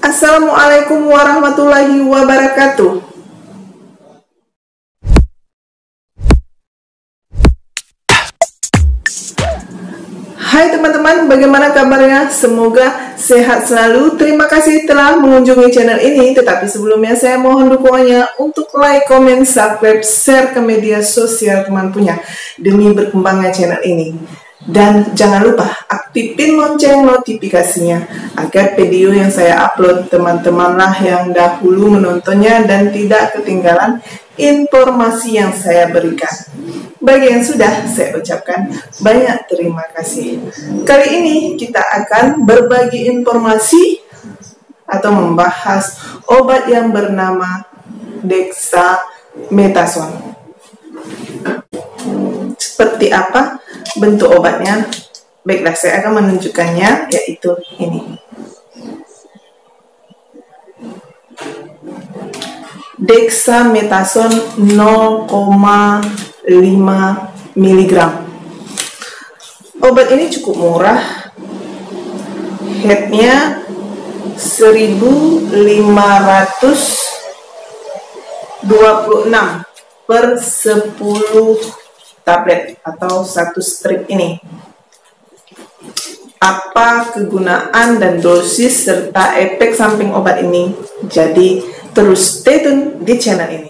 Assalamualaikum warahmatullahi wabarakatuh. Hai teman-teman, bagaimana kabarnya? Semoga sehat selalu. Terima kasih telah mengunjungi channel ini. Tetapi sebelumnya saya mohon dukungannya untuk like, comment, subscribe, share ke media sosial teman punya demi berkembangnya channel ini. Dan jangan lupa aktifin lonceng notifikasinya agar video yang saya upload teman-temanlah yang dahulu menontonnya dan tidak ketinggalan informasi yang saya berikan. Bagi yang sudah, saya ucapkan banyak terima kasih. Kali ini kita akan berbagi informasi atau membahas obat yang bernama dexamethasone. Seperti apa bentuk obatnya? Baiklah, saya akan menunjukkannya, yaitu ini. Dexamethasone 0,5 mg. Obat ini cukup murah. Headnya 1526 per 10 tablet atau satu strip ini. Apa kegunaan dan dosis serta efek samping obat ini? Jadi terus stay tune di channel ini.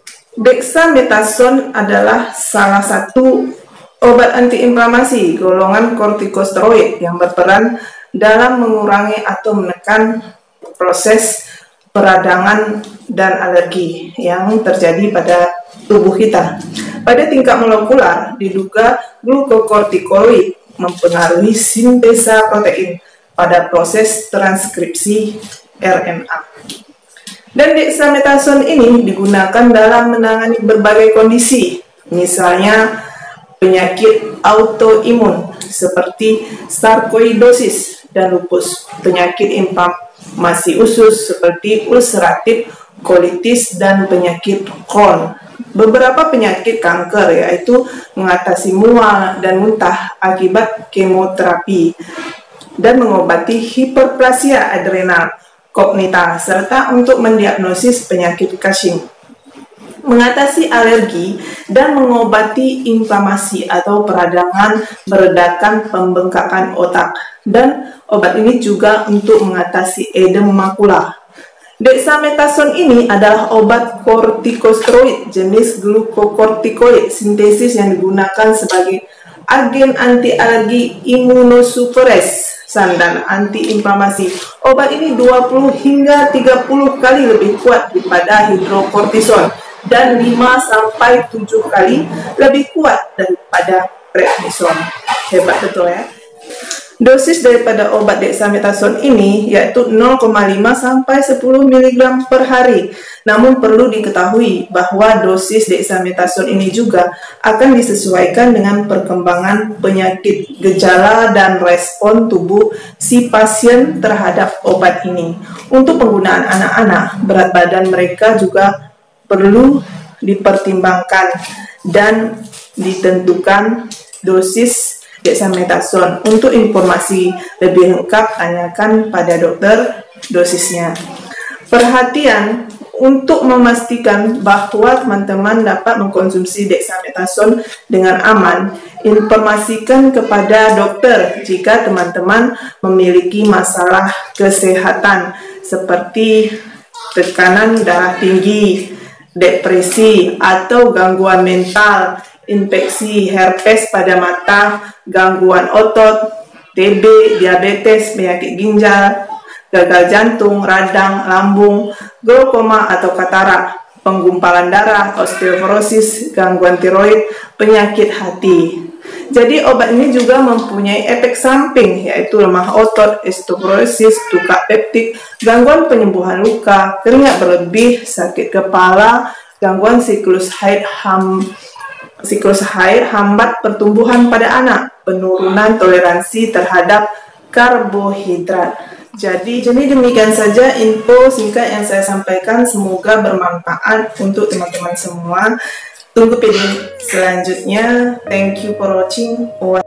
Dexamethasone adalah salah satu obat antiinflamasi golongan kortikosteroid yang berperan dalam mengurangi atau menekan proses peradangan dan alergi yang terjadi pada tubuh kita. Pada tingkat molekular, diduga glukokortikoid mempengaruhi sintesa protein pada proses transkripsi RNA. Dan dexamethasone ini digunakan dalam menangani berbagai kondisi, misalnya penyakit autoimun seperti sarkoidosis dan lupus, penyakit inflamasi usus seperti ulceratif kolitis dan penyakit Crohn. Beberapa penyakit kanker yaitu mengatasi mual dan muntah akibat kemoterapi dan mengobati hiperplasia adrenal kognita serta untuk mendiagnosis penyakit Cushing, mengatasi alergi dan mengobati inflamasi atau peradangan, meredakan pembengkakan otak, dan obat ini juga untuk mengatasi edem makula. Dexamethasone ini adalah obat kortikosteroid jenis glukokortikoid sintesis yang digunakan sebagai agen anti-alergi, imunosupresan, dan anti-inflamasi. Obat ini 20 hingga 30 kali lebih kuat daripada hidrokortison dan 5-7 kali lebih kuat daripada prednisone. Hebat betul ya. Dosis daripada obat dexamethasone ini yaitu 0,5 sampai 10 mg per hari. Namun perlu diketahui bahwa dosis dexamethasone ini juga akan disesuaikan dengan perkembangan penyakit, gejala, dan respon tubuh si pasien terhadap obat ini. Untuk penggunaan anak-anak, berat badan mereka juga perlu dipertimbangkan dan ditentukan dosis dexamethasone. Untuk informasi lebih lengkap, tanyakan pada dokter dosisnya. Perhatian untuk memastikan bahwa teman-teman dapat mengkonsumsi dexamethasone dengan aman, informasikan kepada dokter jika teman-teman memiliki masalah kesehatan seperti tekanan darah tinggi, depresi, atau gangguan mental, infeksi herpes pada mata, gangguan otot, TB, diabetes, penyakit ginjal, gagal jantung, radang, lambung, glaukoma atau katarak, penggumpalan darah, osteoporosis, gangguan tiroid, penyakit hati. Jadi obat ini juga mempunyai efek samping yaitu lemah otot, osteoporosis, tukak peptik, gangguan penyembuhan luka, keringat berlebih, sakit kepala, gangguan siklus haid, hambat pertumbuhan pada anak, penurunan toleransi terhadap karbohidrat. Jadi demikian saja info singkat yang saya sampaikan. Semoga bermanfaat untuk teman-teman semua. Tunggu video selanjutnya. Thank you for watching.